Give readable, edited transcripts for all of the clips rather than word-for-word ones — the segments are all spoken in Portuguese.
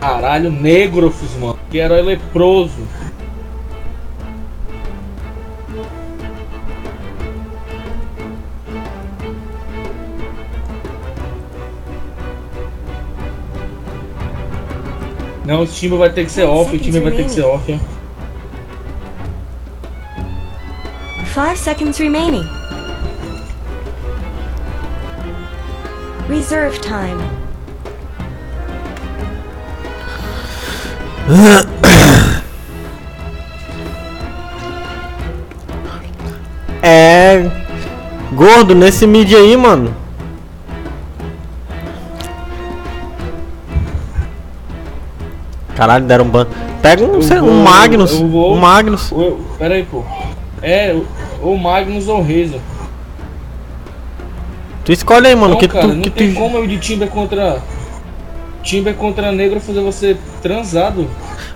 Caralho, Negrofos, mano. Que herói leproso. Não, o time vai ter que ser off, o time vai ter que ser off, hein? 5 seconds remaining. Reserve time. Gordo, nesse mid aí, mano. Caralho, deram um ban. Pega um Magnus. Um Magnus. Pera aí, pô. O Magnus ou o Reza. Tu escolhe aí, mano. Não, cara, não tem como eu de Timber contra negro fazer você transado.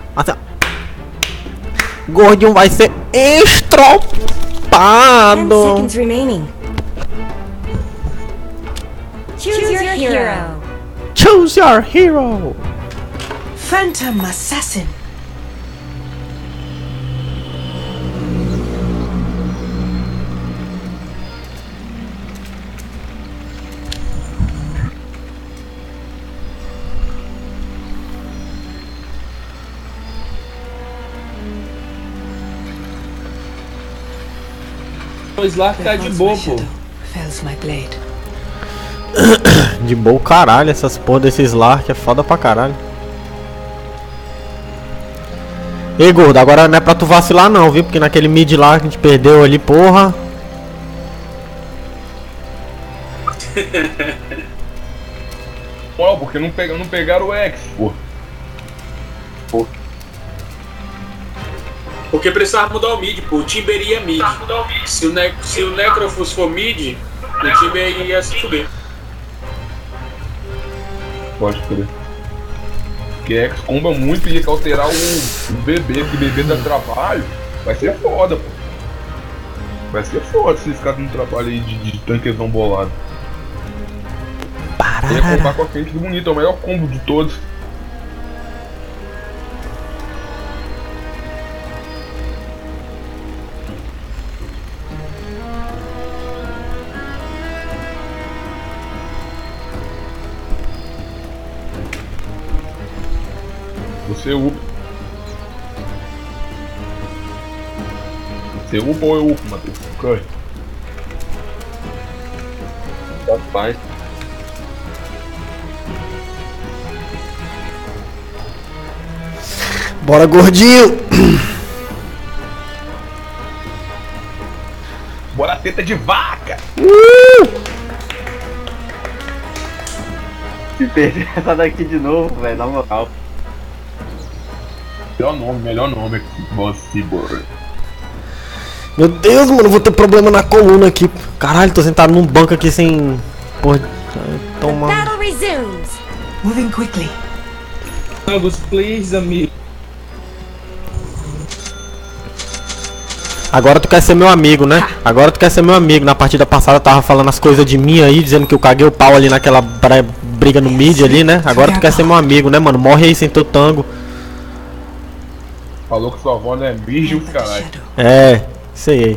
Gordinho vai ser estropado. 10 seconds remaining. Choose your hero. Choose your hero. Phantom Assassin. O Slark tá de boa, pô. Fells my blade. De boa, caralho. Essas porra desse Slark é foda pra caralho. Ei, gordo, agora não é pra tu vacilar não, viu? Porque naquele mid lá que a gente perdeu ali, porra. Pô, porque não pegaram o X, pô. Porque precisava mudar o mid, pô. O Timber ia mid. Se o Necrophos for mid, o Timber ia se fuder. Pode crer. Porque X comba muito e ia alterar o bebê, que bebê dá trabalho. Vai ser foda, pô. Vai ser foda se ficar no trabalho aí de tanquezão bolado. Ia combar com a frente do bonito, é o melhor combo de todos. Você upa. Você upa ou eu upo, Matheus? Corre. Rapaz. Bora, gordinho! Bora, teta de vaca! Se perder essa daqui de novo, velho, na moral. Melhor nome você, bora. Meu Deus, mano, vou ter problema na coluna aqui. Caralho, tô sentado num banco aqui sem... Porra, toma. Battle resumes. Moving quickly. Please, amigo. Agora tu quer ser meu amigo, né? Agora tu quer ser meu amigo. Na partida passada tava falando as coisas de mim aí, dizendo que eu caguei o pau ali naquela briga no mid ali, né? Agora tu quer ser meu amigo, né, mano? Morre aí sem teu tango. Falou que sua avó não é virgem, caralho. É, isso aí.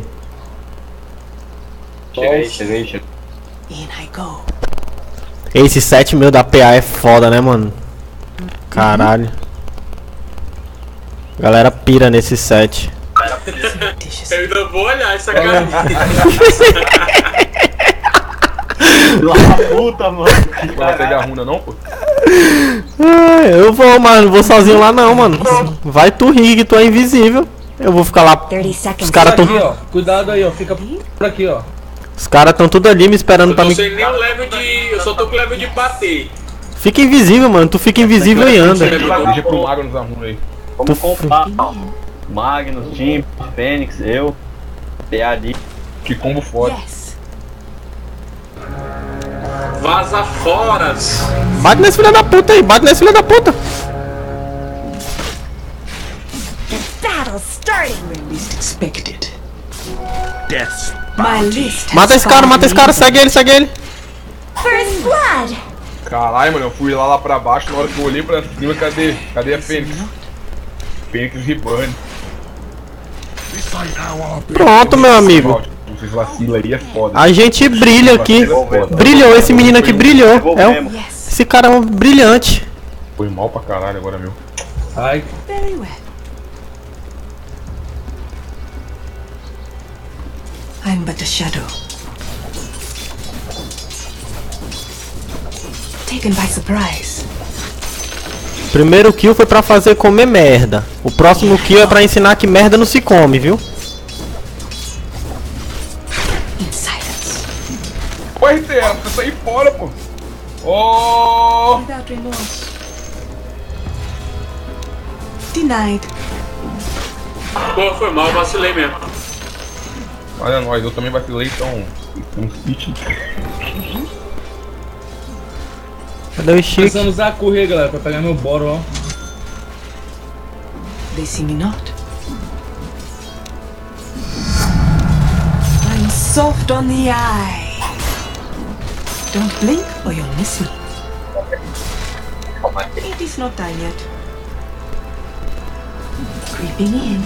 Chega. In I go. Esse 7 meu da PA é foda, né, mano? Caralho. Galera pira nesse 7. Eu ainda vou olhar essa cara. Puta, mano. Não vai pegar a runa não, pô? Eu vou, mano. Não vou sozinho lá não, mano. Vai tu rir que tu é invisível. Eu vou ficar lá. 30 seconds. Os caras tão... Aqui, ó. Cuidado aí, ó. Fica por aqui, ó. Os caras tão tudo ali me esperando pra Eu me... não sei nem o level de... Eu só tô com o level de bater. Fica invisível, mano. Tu fica invisível e anda. Deixa pro Magnus a runa aí. Vamos comprar, ó. Magnus, Tim, Fênix, eu, PA ali. Que combo foda. Yes. Vaza fora. Bate nesse filho da puta aí. Bate nesse filho da puta. Battle starting. Least expected. Death. My list. Mata esse cara, segue ele, segue ele. First blood. Caralho, mano, eu fui lá pra baixo, na hora que eu olhei pra cima, cadê a Fênix? Fênix Reborn. Pronto, meu amigo. Vocês vacilam aí, é foda. A gente brilha aqui. Brilhou, esse menino aqui brilhou. Esse cara é um brilhante. Foi mal pra caralho agora, meu. Ai, Very well. I'm but a shadow. Taken by surprise. Primeiro kill foi pra fazer comer merda. O próximo kill é pra ensinar que merda não se come, viu? In silence. Ô, RTL, você sair fora, pô. Oh! Without remorse. Denied. Pô, foi mal, vacilei mesmo. Olha nós, eu também vacilei, então. Um City. Cadê o Chique? precisando usar a correr, galera, pra pegar meu boro, ó. They see me not. I'm soft on the eye. Don't blink or you'll miss me. It is not time yet. Creeping in.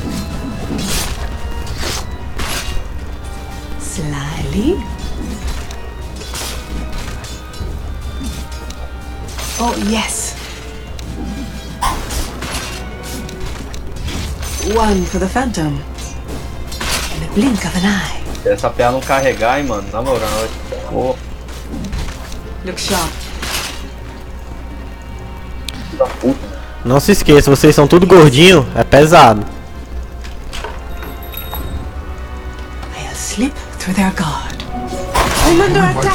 Slyly. Oh, yes. One for the phantom. In a blink of an eye. Se essa PA não carregar, hein, mano, na moral. Pô, Look sharp. da puta. Não se esqueça, vocês são tudo gordinho, é pesado. I'll slip through their guard. I'm under attack.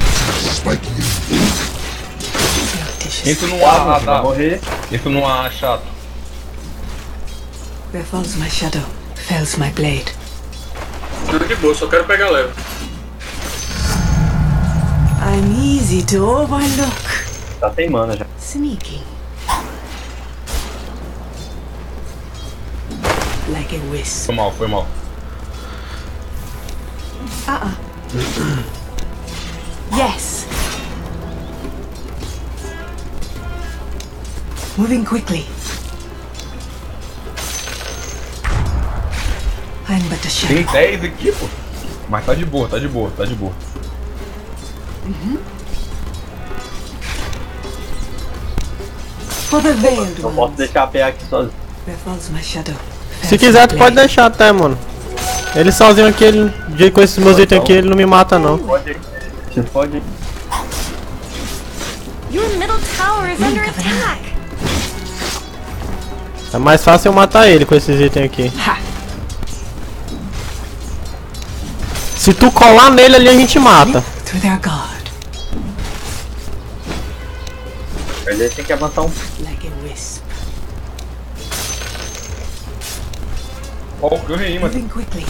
Surreptitious. Entra no ar, Vai Radar. morrer. Entra no ar, chato. Where falls my shadow, fells my blade. Tudo de boa, só quero pegar leve. I'm easy to overlook. Tá sem mana já. Sneaking. Like a wisp. Foi mal, foi mal. Yes. Moving quickly. I'm but a Tem shadow. 10 aqui, pô. Mas tá de boa, tá de boa, tá de boa. For the veiled Não posso ones. deixar a PA aqui sozinho. Where falls my shadow, Se fells quiser, my tu pode blade. deixar até, mano. Ele sozinho aqui, ele, com esses meus itens aqui, ele não me mata, não. Pode. Você pode. Your middle tower is under attack. É mais fácil eu matar ele com esses itens aqui. Se tu colar nele ali, a gente mata. Through their guard. Mas ele tem que avançar um. Like a wisp. Ó, o Curry aí, mano. Moving quickly.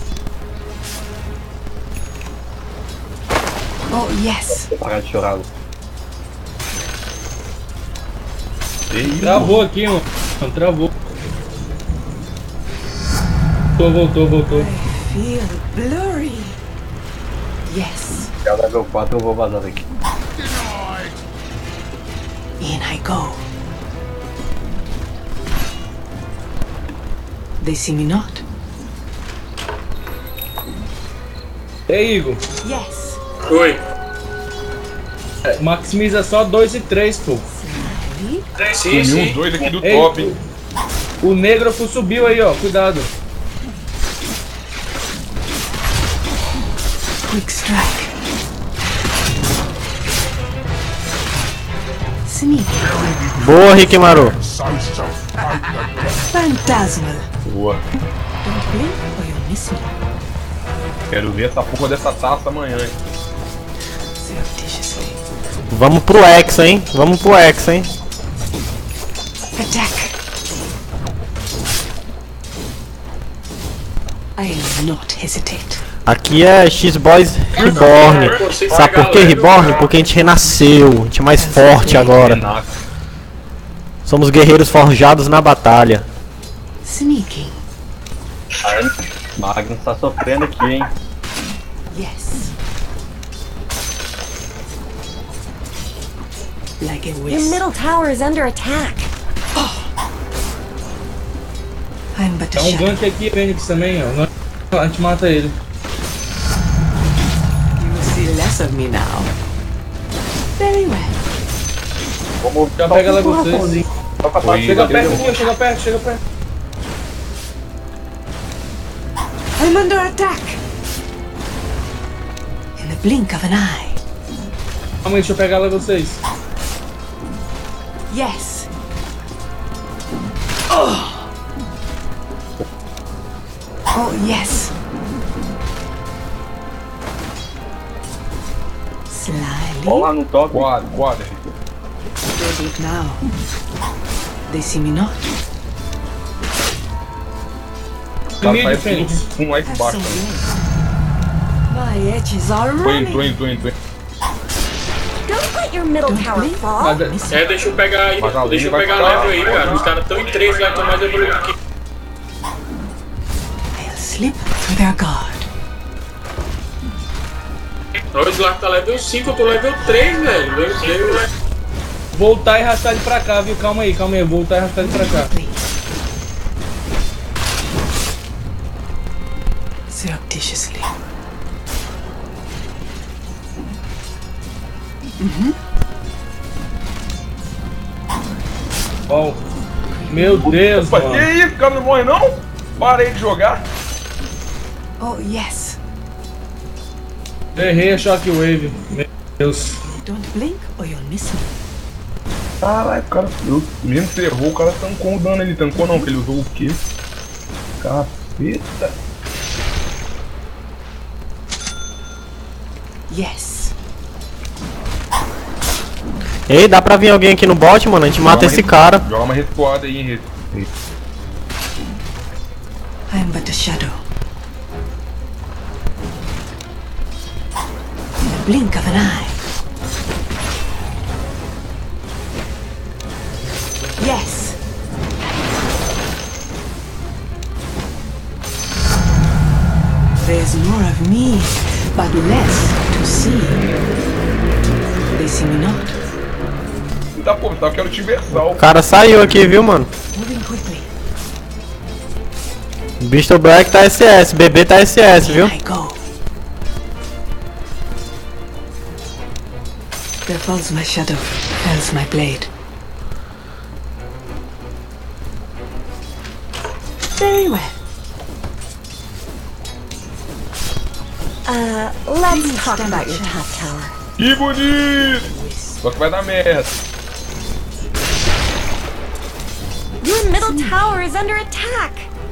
Oh, yes. Vou parar de chorar. Travou aqui, mano. Travou. Voltou. Feel blurry. Yes. Se ela level 4, eu vou vazar daqui. In I go. They see me not. Ei, Igor. Yes. Oi. Maximiza só 2 e 3, pô. Sim, Sumiu os sim. dois aqui do Ei, top, hein? O Negrofo subiu aí, ó. Cuidado. Quick strike. Sneak. Boa, Rikimaru. Phantasmal. Boa. Don't blink or you'll miss me. Quero ver essa porra dessa taça amanhã, hein? Surreptitiously. Vamos pro X, hein? Vamos pro X, hein? Attack. I'll not hesitate. Aqui é X-Boys Reborn. Sabe por que Reborn? Porque a gente renasceu. A gente é mais forte agora. Renasce. Somos guerreiros forjados na batalha. Sneaking. Magnus tá sofrendo aqui, hein? Yes. like a Your wisp. middle tower is under attack. I'm but a Dá um shadow. gank aqui, Fênix também, ó. A gente mata ele. You will see less of me now. Very well. Vamos Já pega lá vocês. Chega perto Foi, aqui, chega perto, chega perto. I'm under attack. In the blink of an eye. Calma aí, deixa eu pegar lá vocês. Yes. Oh, yes. Slyly. Vamos lá no top. quadra. They do it now. They see me not. O cara Mid, sai Fênix. tudo com lá Have embaixo. some Também. way. My edges are running. Entrou. Don't let your middle tower fall. Deixa eu pegar aí, Mas a deixa eu Lane pegar vai level aí, ficar- cara. Os caras estão em 3 lá, estão mais evoluídos que. They'll slip through their guard. Nós lá tá level 5, eu tô level 3, velho. Meu Deus. Voltar e arrastar ele pra cá, viu? Calma aí. Voltar e arrastar ele pra cá. Please. Surreptitiously. Ó. Meu Deus, Opa, que mano. isso? O cara não morre não? Parei de jogar. Oh, yes. Errei a Shockwave. Meu Deus. Don't blink or you'll miss me. Caralho, o cara. Mesmo que errou, o cara tancou o dano. Ele tancou não, que ele usou o quê? Capeta. Yes. Ei, dá pra vir alguém aqui no bot, mano? A gente mata esse cara. Joga uma respoada aí, Henrique. I am but a shadow. In the blink of an eye. Yes. There's more of me, but less to see. They see me not. Tá, pô, tá, eu quero te versal. O cara saiu aqui, viu, mano? Moving quickly. Bisto Black tá SS, bebê tá SS, viu? I go. There falls my shadow, fells my blade. Very well. Let's talk about your top tower. Que bonito! Só que vai dar merda. Your middle tower is under attack.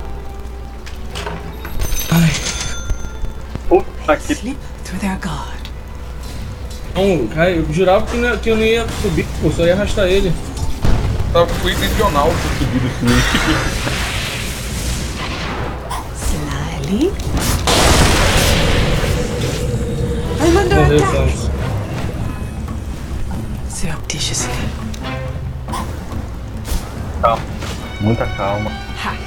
Puta que. Slip through their guard. Não, cara, eu jurava que eu não ia subir, pô, só ia arrastar ele. Foi intencional ter subido assim. Slyly. I'm under Morreu, attack. Santos. Surreptitiously. Calma. Muita calma. Ha.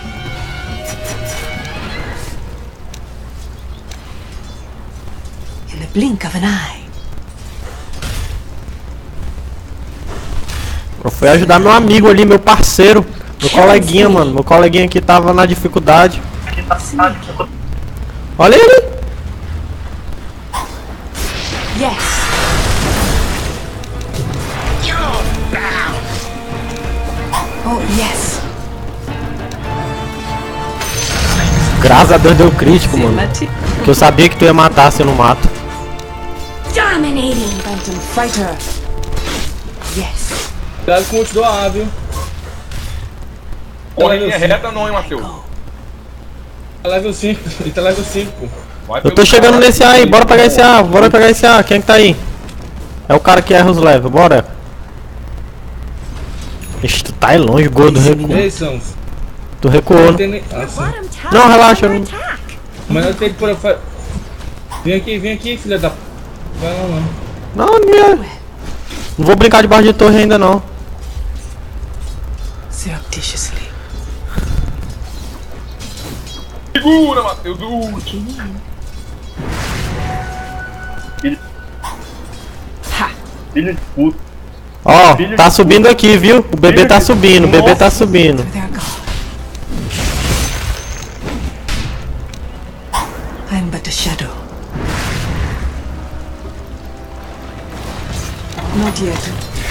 In the blink of an eye. Eu fui ajudar meu amigo ali, meu parceiro. Meu coleguinha, mano. Meu coleguinha aqui tava na dificuldade. Olha ele! Yes. Oh, yes. Graças a Deus deu crítico, mano. Mati. Que eu sabia que tu ia matar se eu não mato. Dominating. Phantom fighter. Yes. Cuidado com o ult do A, viu? Corre em linha reta não, hein, Matheus? Tá level 5, ele tá level 5, pô. Vai Eu pelo tô chegando cara. nesse A aí, bora pegar esse A, bora pegar esse A. Quem é que tá aí? É o cara que erra os levels, bora. Ixi, tu tá aí longe, gordo, recuou. Ei, Santos. Tu recuou, Não né? tem nem... Ah, sim. Bottom tower Não, relaxa, is under eu não- attack. Mas eu tenho que pôr a... Vem aqui, filha da... Vai lá, não. Não, não vou brincar debaixo de torre ainda não. Surreptitiously. Segura, Matheus, ult. Filho de puta. Ó, tá subindo aqui, viu? O bebê tá subindo, o bebê tá subindo. To their God. I'm but a shadow. Not yet.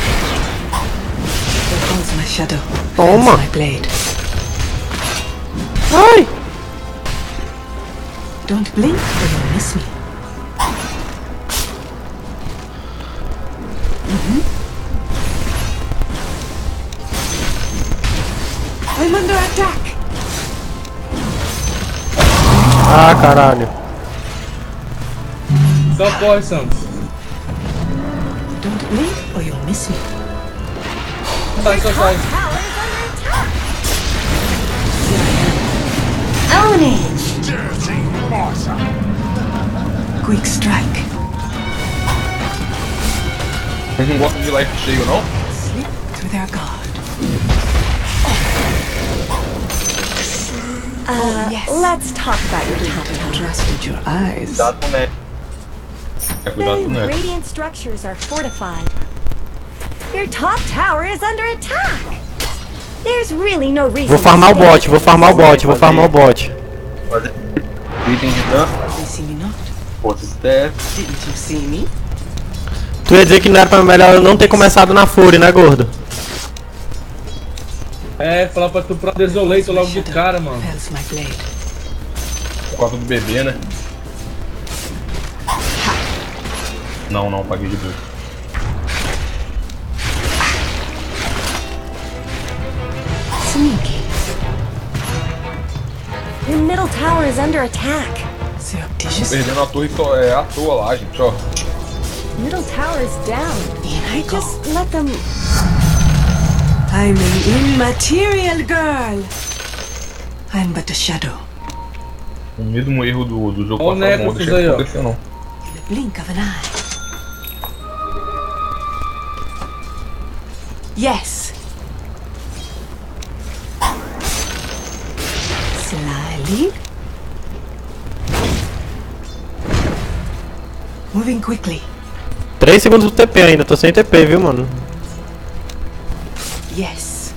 There falls my shadow. Toma. Falls my blade. Ai! Don't blink or you'll miss me. I'm under attack. Ah, caralho. Só corre, Santos. Don't blink or you'll miss me. Sai, só sai. Ownage! Quick strike. Vocês não gostam de life cheio, não? Slip through their guard. Let's talk about your top tower. Trusted your eyes. Cuidado com o médico. É cuidado com o The neto. radiant structures are fortified. Your top tower is under attack. There's really no reason. Vou farmar o to stay. bot, vou farmar o bot, vou farmar o bot. Fazer item de dano, They see me not. força STF. Didn't you see me? Tu ia dizer que não era pra melhor eu não ter começado na Fúria, né, gordo? É, falar pra tu pra Desolator logo de cara, mano. Fells my blade. Por causa do bebê, né? Não, não, paguei de boa. Sneaky. Your middle tower is under attack. Surreptitious. Perdendo a torre à toa lá, gente, ó. Middle tower is down. In I go. Just let them. I'm an immaterial girl. I'm but a shadow. O mesmo erro do jogo Ó o passado, não Necrophos deixa aí, ó. acontecer, não. In the blink of an eye. Yes. Slyly. Moving quickly. 3 segundos do TP ainda, tô sem TP, viu, mano? Yes.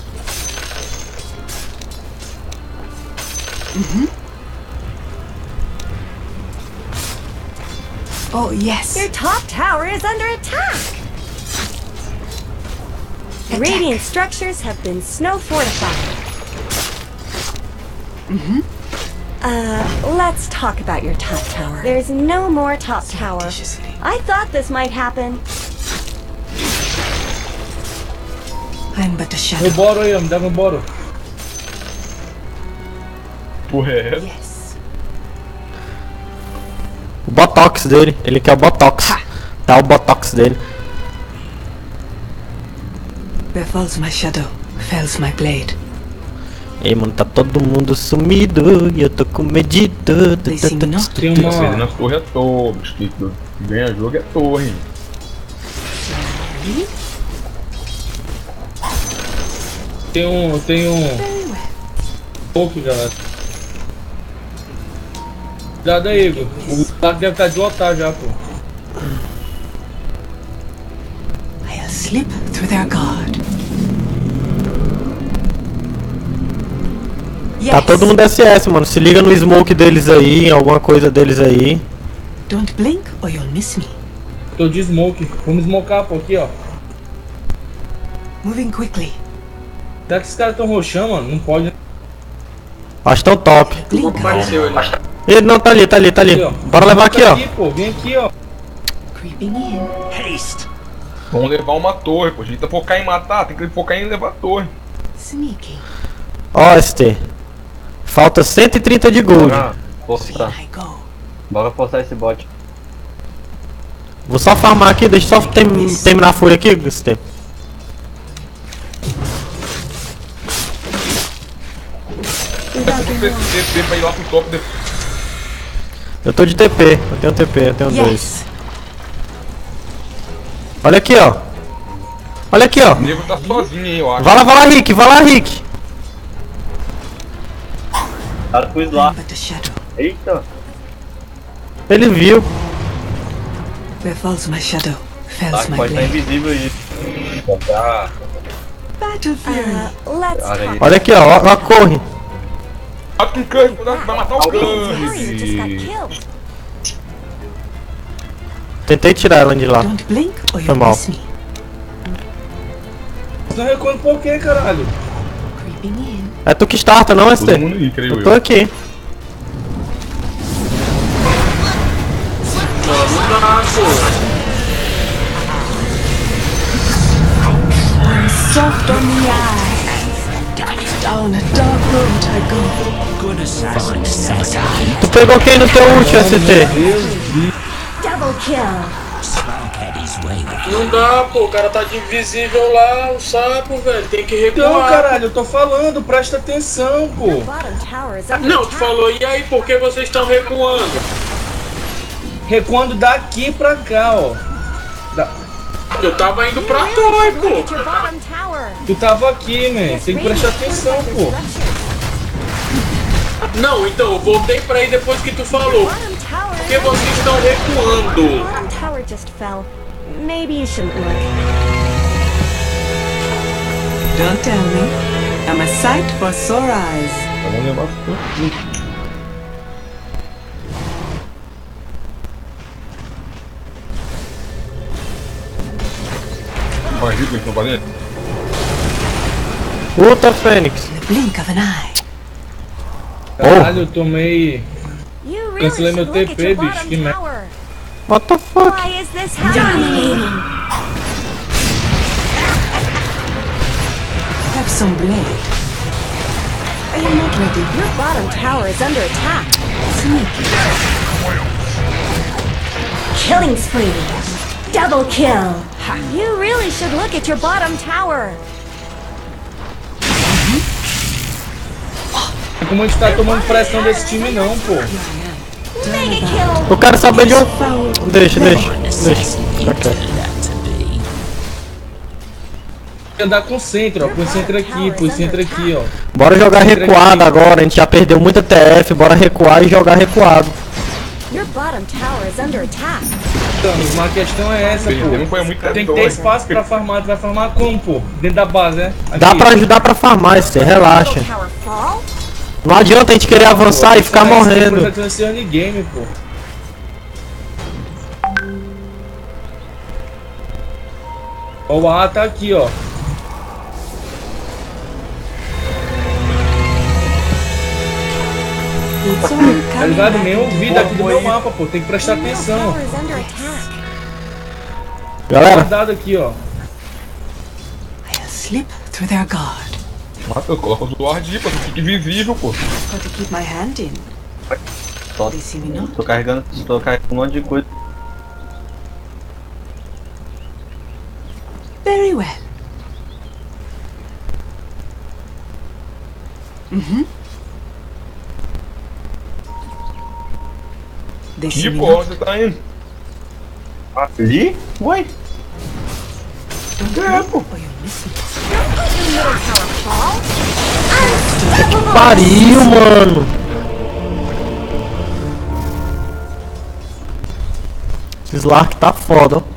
Oh, yes. Your top tower is under attack. Radiant structures have been snow fortified. Let's talk about your top tower. There's no more top tower. Surreptitiously. I thought this might happen. I'm but a Meu shadow. boro aí, ó, me dá meu boro. Porra, é essa? Yes. O Botox dele, ele quer o Botox. Dá o Botox dele. Where falls my shadow, fells my blade. Ei, mano, tá todo mundo sumido e eu tô com medito. They see me not. Tem Tá perdendo uma. a torre à toa, bicho. Que ganha jogo é torre. Tem um. Very well. Pouco, galera. Cuidado aí, Igor. O ataque deve estar de lotar já, pô. I'll slip through their guard. Yes. Tá todo mundo SS, mano. Se liga no smoke deles aí, em alguma coisa deles aí. Don't blink or you'll miss me. Tô de smoke. Vamos smocar, pô, aqui, ó. Moving quickly. Será que esses caras tão roxando, mano? Não pode. Acho tão top. Blink. Apareceu ali. Ele não, tá ali, tá ali, tá ali. Aqui, ó. Bora levar aqui, ó. Aqui, pô. Vem aqui, ó. Creeping in. Vamos levar uma torre, pô. A gente tá focar em matar, tem que focar em levar a torre. Sneaky. Ó, ST. Falta 130 de gold. Bora In forçar. I go. Bora forçar esse bot. Vou só farmar aqui, deixa eu só terminar a fúria aqui, ST. Essa TP pra ir lá pro top depois. Eu tô de TP, eu tenho TP, eu tenho 2. Yes. Olha aqui, ó. Olha aqui, ó. O nego tá sozinho aí, eu acho. Vai lá, Rick, vai lá, Rick. Cara, fui lá. I'm but a shadow. Eita. Ele viu. Where falls my shadow, fells Tá, my pode estar blade. invisível aí. Tá. Battlefield. Let's talk. Olha aqui, ó, corre. Mata um Kirk, vai matar o Warrior just got Kirk. killed. Tentei tirar ela de lá. Don't blink or Foi you'll mal. miss me. Você não recuando por quê, caralho? Creeping in. É tu que starta, não, Todo ST? mundo aí, creio Eu tô eu. aqui. Não dá, pô. Soft on the eyes. Down a dark road I go. Tu pegou quem no teu ult, ST? Double kill. Não dá, pô. O cara tá de invisível lá, o sapo, velho. Tem que Então, recuar. caralho, eu tô falando, presta atenção, pô. Bottom tower is under Não, tu attack. falou, e aí, por que vocês estão recuando? Recuando daqui pra cá, ó. Eu tava indo pra You trás, really should look pô. at your bottom tower. Tu tava aqui, man. Tem que prestar atenção, pô. Não, então, eu voltei pra ir depois que tu falou. Bottom tower Por que is vocês estão recuando? Bottom tower just fell. Maybe you shouldn't look. Don't tell me. I'm a sight for sore eyes. Vamos levar tudo. Vai, Rico, então valendo. Puta, Fênix. In the blink of an eye. Caralho, eu tomei. You really Cancelei meu should look at TP, your bicho, bottom que merda. tower. What the fuck? Why is this happening? Have some blade. I am not ready. Your bottom tower is under attack. Sneaky. Killing spree. Double kill. You really should look at your bottom tower. Como a gente tá tomando pressão desse time, não, pô. Mega kill. Eu quero saber de um. Deixa. Fica quieto. Andar com centro, ó. Põe centro aqui, põe centro aqui, ó. Bora jogar recuado agora. A gente já perdeu muita TF. Bora recuar e jogar recuado. Your bottom tower is under attack. Então, mas a questão é essa, Perdemos, pô. foi muito Tem que ter espaço pra farmar. Tu vai farmar como, pô? Dentro da base, né? Aqui. Dá pra ajudar pra farmar, ST. Relaxa. Tower fall. Não adianta a gente querer avançar e ficar morrendo. Tá esse early game, pô. Ó, o A tá aqui, ó. It's all Tá coming ligado? back Nenhum into vida aqui do meu focus. mapa, pô. Tem que prestar Your middle atenção. tower is under attack. Galera, Guardado aqui, ó. I'll slip through their guard. Mata, coloca o Ward aí, pô. Tu fica invisível, pô. Got to keep my hand in. Só They see me not. tô carregando um monte de coisa. Very well. They see Ih, me pô, not. onde você tá indo? Ali? Ué? É, pô. Or you'll miss me. Your middle tower fall. Unstoppable. pariu, mano. Esse Slark tá foda, ó.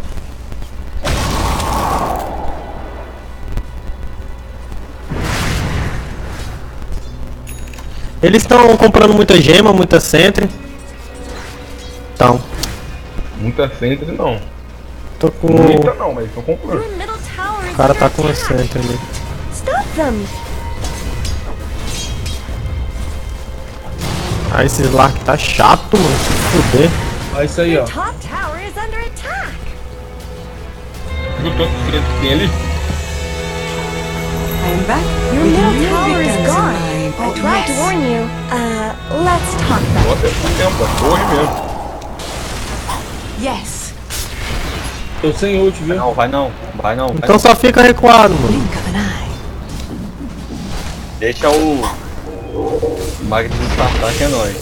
Eles estão comprando muita gema, muita centre. Então, Muita centro não. tô com. Muita não, mas estão comprando. Your middle tower is O cara under tá com a attack. centre ali. Stop them. Ah, esse Slark tá chato, mano. Se fuder. Olha isso aí, ó. Your top tower is under attack. Viu o tanto de centro que tem ali? I am back. Your with middle new tower is victims in gone. mind. I Oh, tried to yes. warn you. Let's talk about Bota esse tempo, a torre mesmo. Yes. Tô sem ult, viu? Não, vai não. Vai não. Vai Então não. só fica recuado, mano. Blink of an eye. Deixa o Magnus startar que é nóis.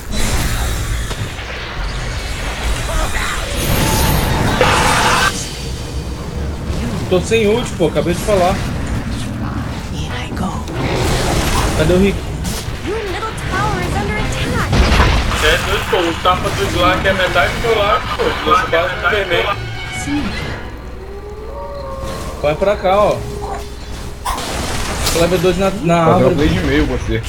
Tô sem ult, pô. Acabei de falar. In I go. Cadê o Rick? your middle tower is under attack. É, doido, pô, o tapa do Slark é metade do meu lado, pô. Nosso base no vermelho. Vai pra cá, ó. Level 2 na Fazer uma árvore. play de meio você.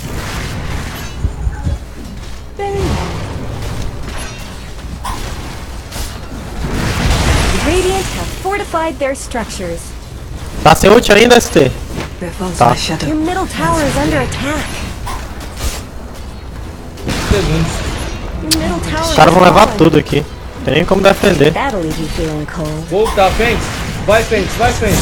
The Radiant have fortified their structures. Tá sem ult ainda, ST? There falls Tá. my shadow. Your middle tower is under attack. Segundos. Your middle tower Os caras vão is levar fallen. tudo aqui. Tem nem como defender. That'll leave you feeling cold. Voltar, Fênix. Vai, Fênix, vai, Fênix.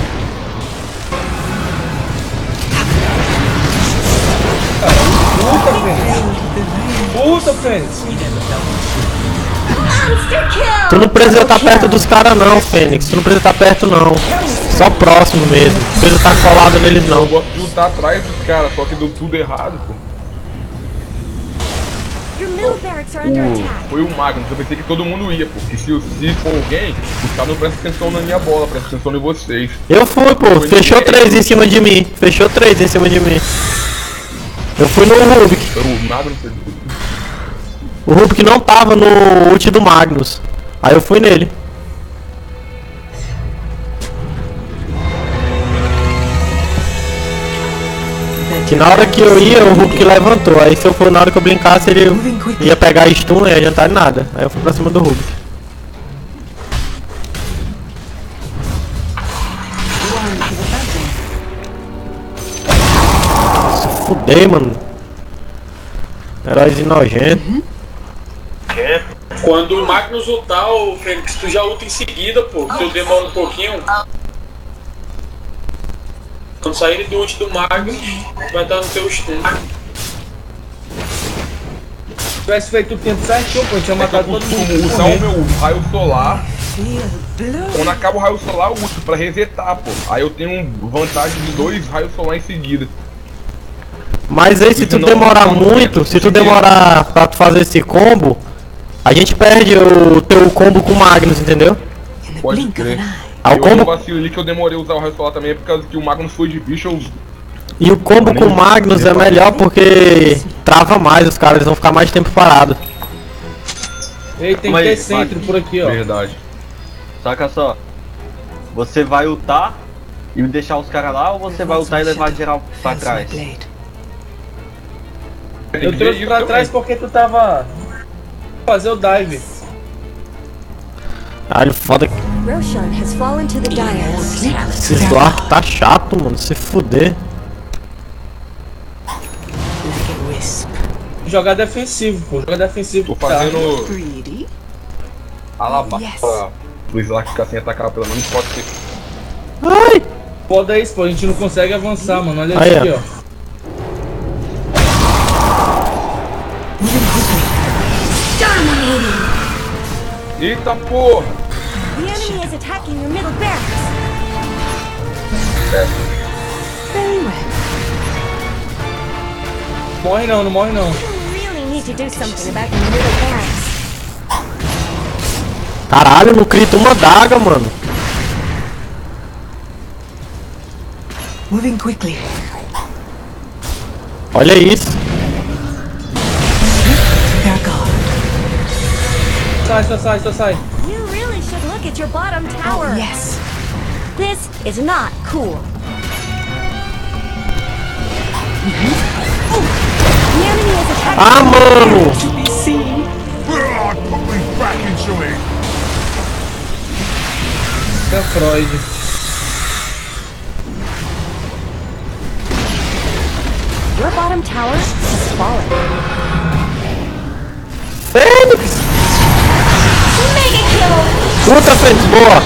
Puta, Fênix. Puta, Fênix. Monster kill! Tu não precisa estar perto dos caras não, Fênix. Tu não precisa estar perto não. Só próximo mesmo. Não precisa estar colado neles não. Eu gosto de lutar atrás dos caras, só que deu tudo errado, pô. Your middle barracks are under attack. Foi o Magnus, eu pensei que todo mundo ia, pô. Porque se for alguém, os caras não prestam atenção na minha bola, prestam atenção em vocês. Eu fui, pô. Fechou 3 em cima de mim. Fechou 3 em cima de mim. Eu fui no Rubik. O Magnus. O Rubik não tava no ult do Magnus. Aí eu fui nele. Que na hora que eu ia, o Rubik levantou. Aí se eu for na hora que eu brincasse, ele ia pegar stun, não ia adiantar em nada. Aí eu fui pra cima do Rubik. Se fudei, mano. Heróis nojento. Quando o Magnus ultar, o Fênix, tu já ulta em seguida, pô. Se eu demoro um pouquinho. Quando sair do ult do Magnus, vai estar no teu stun. Se tivesse feito o tempo certinho, pô, tinha Eu matado todo costumo mundo. usar o meu raio solar. Feel blue. Quando acaba o raio solar, eu uso pra resetar, pô. Aí eu tenho vantagem de 2 raios solar em seguida. Mas aí se tu demorar muito, se tu demorar pra tu fazer esse combo, a gente perde o teu combo com o Magnus, entendeu? In the Pode blink of crer. an eye. Ah, o Eu combo, vacilo ali que eu demorei a usar o raio solar também, é por causa que o Magnus foi de bicho, eu... e o combo com o Magnus é melhor porque trava mais os caras, eles vão ficar mais tempo parados. Ei, tem que Mas, ter centro por aqui, ó. Verdade. Saca só. Você vai ultar e deixar os caras lá ou você vai ultar e levar geral pra Fence my trás? blade. Tem Eu que ver trouxe isso pra também. trás porque tu tava... Fazer o dive. Caralho, foda que Roshan has fallen to the Dire. esse Slark tá chato, mano, se fuder. Like a wisp. Jogar defensivo, pô. Jogar defensivo. Tô fazendo Greedy. alabar Yes. pro Slack ficar sem atacar, pelo menos pode ser. Ai! Foda isso, pô. A gente não consegue avançar, mano. Olha Aí, isso aqui, ó. ó. Eita porra! The enemy is attacking your middle barracks. Very well. Morre não, não morre não. You really need to do something about your middle barracks. Caralho, não crita uma daga, mano. Moving quickly. Olha isso. They're gone. Só sai. You really should look at your bottom tower. Yes. This is not cool. The enemy is attacking. Ah, mano! É Freud. Your bottom tower has fallen. Fênix! Mega kill! Puta, Fênix, boa!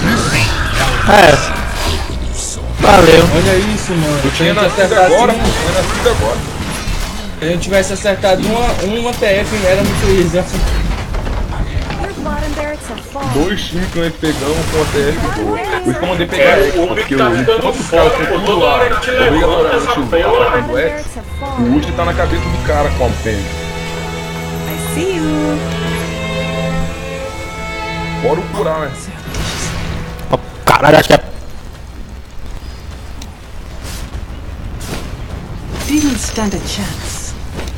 É. Valeu. Olha isso, mano. Se a Tinha gente nascido acertasse agora, pô. Tinha nascido agora. Se a gente tivesse acertado uma TF, era muito easy. Your bottom barracks have fallen. 2 times que nós pegamos com a TF boa. Por isso que eu mandei pegar É, X, o porque Rubik tá ficando enquanto os foda, caras pô. ficam tudo Toda lá, hora ele te levanta obrigatoriamente essa o porra. cara Bottom fazendo X, barracks have o fallen. ult tá na cabeça do cara com a Fênix. I see you. Bora o curar, né? Ó, caralho, acho que é. Didn't stand a chance.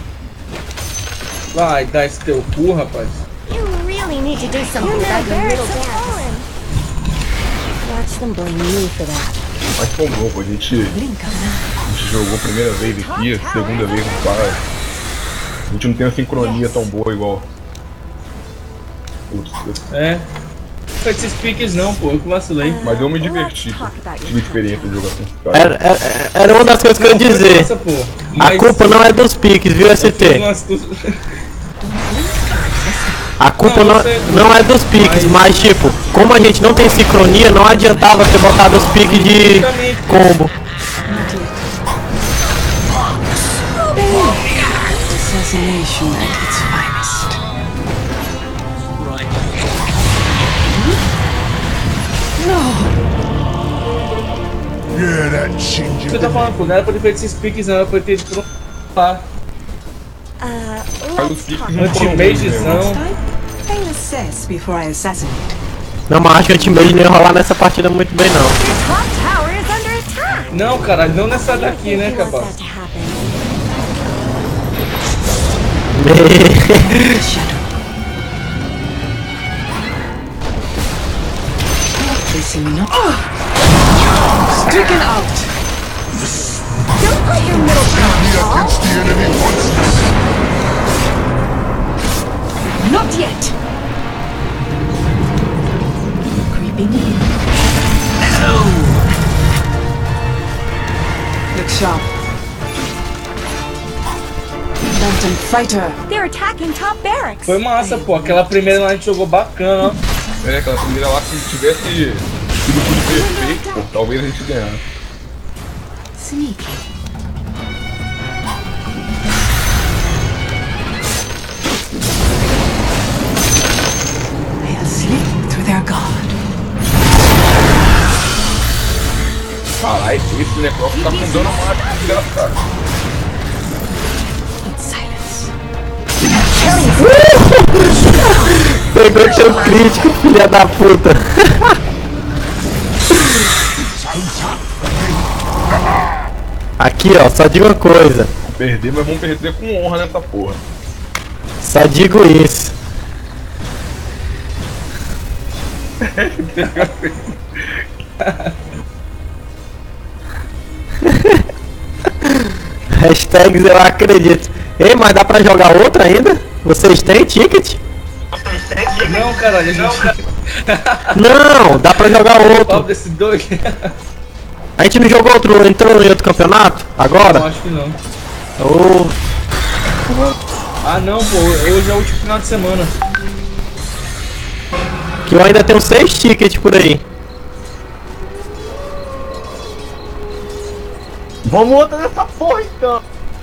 Vai dar esse teu cu, rapaz. You really need to do something about your middle barracks. Your watch them blame me for that. Mas foi bom, pô. A gente jogou a primeira vez aqui, a segunda vez no cara. A gente não tem uma sincronia tão boa igual. Putz, É. Foi esses piques não, pô, eu que vacilei. mas eu me diverti, pô. Tive experiência de jogar com esse cara. Era uma das coisas que eu ia dizer. Nossa, pô. A culpa não é dos piques, viu, ST? A culpa não é dos piques, mas tipo, como a gente não tem sincronia, não adiantava ter botado os piques de combo. Assassination at its finest. O que eu tô falando, pô? Não era pra ter feito esses piques não, era pra ter ido pro lá. Mas os Let's piques talk. não foram bons mesmo. Anti-magezão. I'll assess before I assassinate. Não, mas acho que o Anti-Mage não ia rolar nessa partida muito bem não. Your top tower is under attack. Não, caralho, não nessa daqui, né, You want capaz? that to happen. The shadow. They see me not. Stricken out. Don't let your middle tower fall. Not yet. Creeping in. Look sharp. Phantom fighter. They're attacking top barracks. Foi massa, pô. Aquela primeira lá a gente jogou bacana, ó. É, aquela primeira lá, se tivesse sido tudo perfeito, pô, talvez a gente ganhasse. Sneaky. They'll slip through their guard. Caralho, esse necrófilo tá com dano mágico, desgraçado. In silence. Pegou seu crítico, filha da puta. Aqui, ó, só digo uma coisa. Perder, mas vamos perder com honra nessa porra. Só digo isso. Hashtags eu acredito. Ei, mas dá pra jogar outra ainda? Vocês têm ticket? Não, caralho, a gente... Não, dá pra jogar Qual outro. desse dois? A gente não jogou outro, entrou em outro campeonato? Não, Agora? acho que não. Ô, Ah, não, pô. Hoje é o último final de semana. que eu ainda tenho 6 tickets por aí. Vamos outra nessa porra então.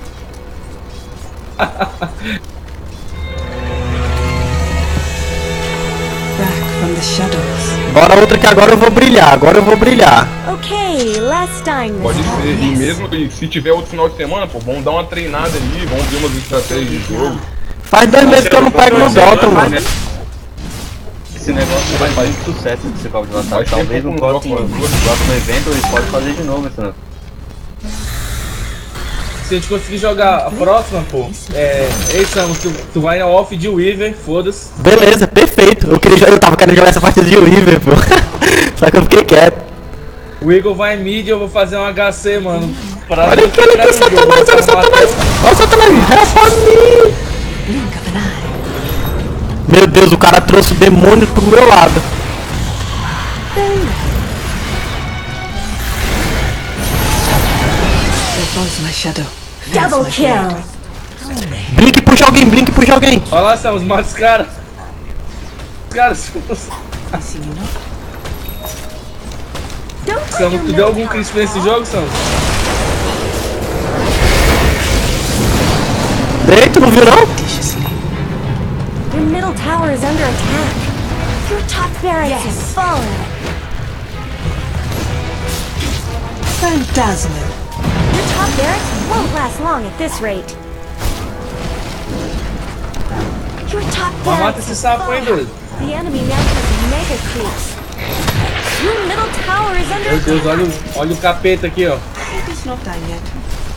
Back from the shadows. Bora outra que agora eu vou brilhar, agora eu vou brilhar. Okay, last time Pode this ser, e mesmo e se tiver outro final de semana, pô, vamos dar uma treinada ali, vamos ver umas estratégias de jogo. Faz 2 meses que eu não pego no Dota, mano. Esse negócio vai fazer sucesso desse Call of Duty. Faz Talvez tempo no que eu não próximo, jogo, mano. próximo evento eles podem fazer de novo isso. Se a gente conseguir jogar a próxima, pô. Ei, Samus, tu vai na off de Weaver, foda-se. Beleza, perfeito. Eu tava querendo jogar essa partida de Weaver, pô. Só que eu fiquei quieto. O Eagle vai em mid e eu vou fazer um HC, mano. Pra Olha aqui, olha aqui, Satanás, olha o Satanás. Olha o Satanás, help me. Blink of an eye. Meu Deus, o cara trouxe o demônio pro meu lado. There falls my shadow. double Feels like kill. Blink puxa alguém. Olha lá, Samus, mata os caras. Os caras, they see me not. Don't let Samus, your tu deu middle algum tower crítico nesse jogo, Samus? Ei, tu não viu não? Viciously. Your middle tower is under attack. Your top barracks is fallen. Phantasmal. Your top barracks won't last long at this rate. Your top Mas mata barracks esse is sapo aí, fallen. doido. The enemy now has mega creeps. Your middle tower is under Meu Deus, attack. olha o capeta aqui, ó. It is not done yet.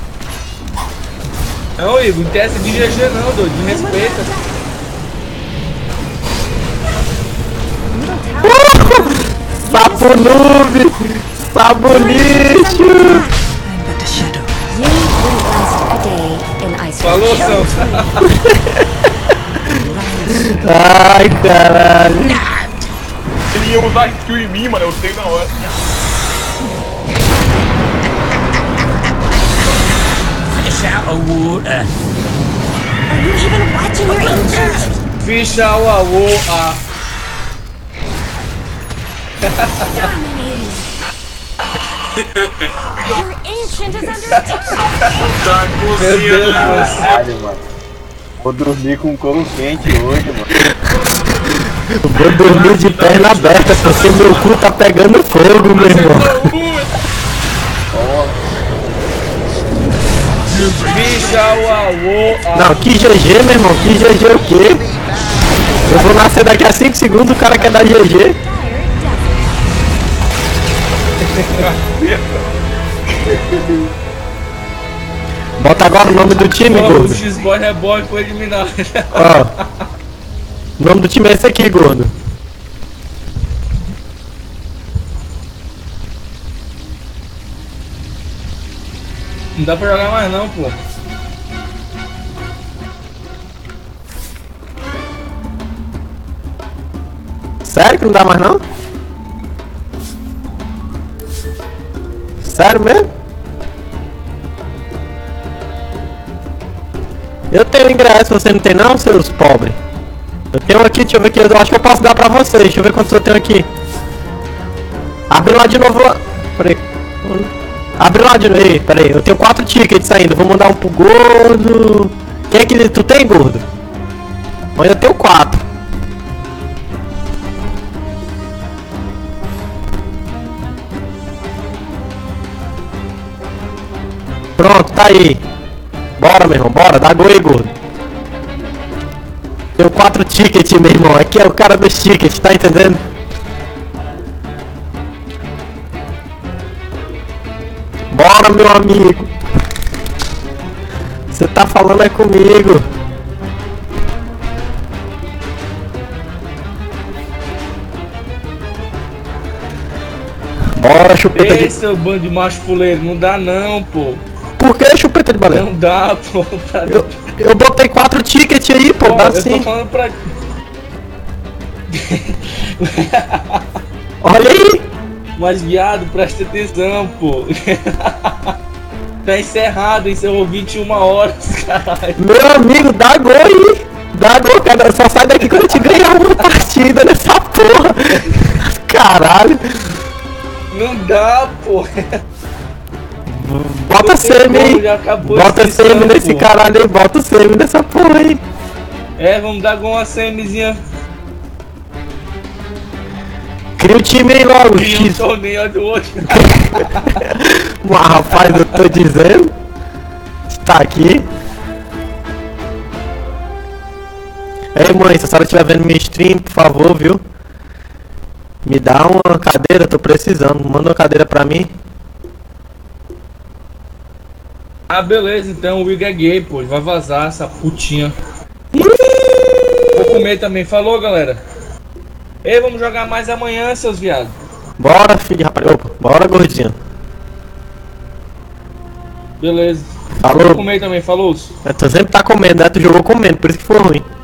Não, Igor, não tem essa de GG não, doido. Me respeita. Middle tower. Sapo noob! Sapo lixo! I'm but a shadow. You wouldn't last a day in Falou, isolation. Celso. Ai, caralho! Ele ia usar skill em mim, mano, eu sei na hora. Are you even watching your ancient? Ficha o avô, a. Dominating. Your ancient is under attack. Tá Meu Deus do cozinhando. céu. Caralho, mano. Vou dormir com couro quente hoje, mano. Vou dormir de perna aberta porque meu cu tá pegando fogo, meu irmão. Ficha o avô, a. Não, que GG, meu irmão, que GG o quê? Eu vou nascer daqui a 5 segundos, o cara quer dar GG. Dire desert. Bota agora o nome do time, O gordo. X-Boy é bom e foi eliminado. Ó. O nome do time é esse aqui, gordo. Não dá pra jogar mais não, pô. Sério que não dá mais não? Sério mesmo? Eu tenho ingresso, você não tem não, seus pobres? Eu tenho aqui, deixa eu ver aqui, eu acho que eu posso dar pra vocês, deixa eu ver quantos eu tenho aqui. Abre lá de novo. Peraí. Abre lá de novo. Ei, peraí, eu tenho 4 tickets ainda, vou mandar um pro gordo. Quem é que tu tem, gordo? Mas eu tenho 4. Pronto, tá aí. Bora, meu irmão, bora, dá gol aí, gordo. Tenho 4 tickets, meu irmão. Aqui é o cara dos tickets, tá entendendo? Bora, meu amigo. Você tá falando é comigo. Bora, chupeta Ei, de... seu bando de macho fuleiro, não dá não, pô. Por que chupeta de baleia? Não dá, pô. Tá... Eu botei 4 tickets aí, pô, Pô, dá eu tô sim. falando pra... Olha aí. Mas, viado, presta atenção, pô. Tá encerrado, encerrou 21 horas, caralho. Meu amigo, dá gol aí. Dá gol, cara. Só sai daqui quando a gente ganhar uma partida nessa porra. Caralho. Não dá, pô. Bota semi aí. Já acabou Bota esse ano, semi nesse pô. caralho aí. Bota semi nessa porra aí. É, vamos dar gol uma semizinha. Cria o time aí logo, Cria um X. torneio do outro. Mas rapaz, eu tô dizendo. Tá aqui. Ei mãe, se a senhora estiver vendo minha stream, por favor, viu? Me dá uma cadeira, tô precisando. Manda uma cadeira pra mim. Ah, beleza, então o Wig é gay, pô. Ele vai vazar essa putinha. Vou comer também. Falou, galera. Ei, vamos jogar mais amanhã, seus viados. Bora, filho, rapaz. Opa, bora, gordinho. Beleza. Falou. Vou comer também, falou? Tu sempre tá comendo, né? Tu jogou comendo, por isso que foi ruim.